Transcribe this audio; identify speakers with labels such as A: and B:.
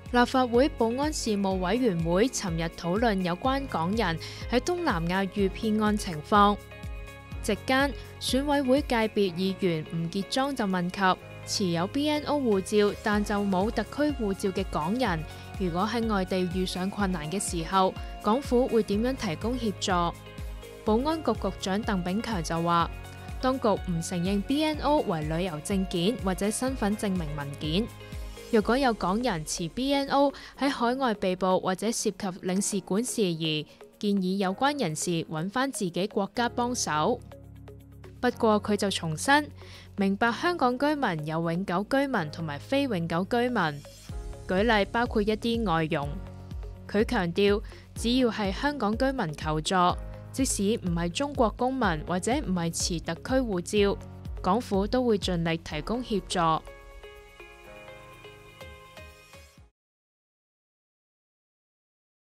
A: 立法會保安事務委員會尋日討論有關港人喺東南亞遇騙案情況。席間，選委會界別議員吳傑莊就問及持有 BNO 護照但就冇特區護照嘅港人，如果喺外地遇上困難嘅時候，港府會點樣提供協助？保安局局長鄧炳強就話，當局唔承認 BNO 為旅遊證件或者身份證明文件。若果有港人持 BNO 喺海外被捕或者涉及領事館事宜，建議有關人士揾返自己國家幫手。不過佢就重申，明白香港居民有永久居民同埋非永久居民，舉例包括一啲外傭。佢強調，只要係香港居民求助，即使唔係中國公民或者唔係持特區護照，港府都會盡力提供協助。